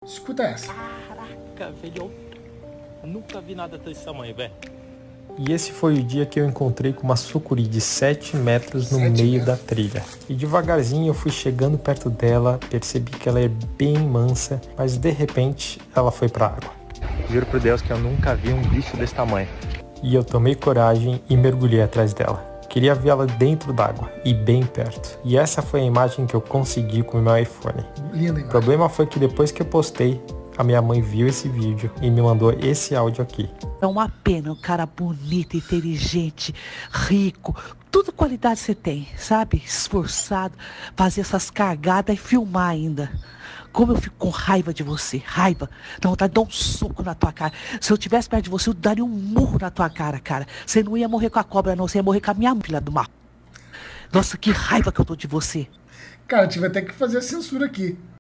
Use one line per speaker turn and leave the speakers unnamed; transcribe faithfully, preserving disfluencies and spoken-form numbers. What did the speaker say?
Escuta essa.
Caraca, velho. Eu nunca vi nada desse tamanho, velho.
E esse foi o dia que eu encontrei com uma sucuri de sete metros no
Sete
meio
metros.
da trilha. E devagarzinho eu fui chegando perto dela, percebi que ela é bem mansa, mas de repente ela foi pra água. Juro por Deus que eu nunca vi um bicho desse tamanho. E eu tomei coragem e mergulhei atrás dela. Queria vê-la dentro d'água e bem perto. E essa foi a imagem que eu consegui com o meu iPhone.
Linda
O
imagem.
problema foi que depois que eu postei, a minha mãe viu esse vídeo e me mandou esse áudio aqui.
É uma pena, um cara bonito, inteligente, rico, tudo qualidade você tem, sabe? Esforçado, fazer essas cagadas e filmar ainda. Como eu fico com raiva de você, raiva. Dá vontade de dar um soco na tua cara. Se eu tivesse perto de você, eu daria um murro na tua cara, cara. Você não ia morrer com a cobra, não. Você ia morrer com a minha filha do mar. Nossa, que raiva que eu tô de você.
Cara, tive até que fazer a censura aqui.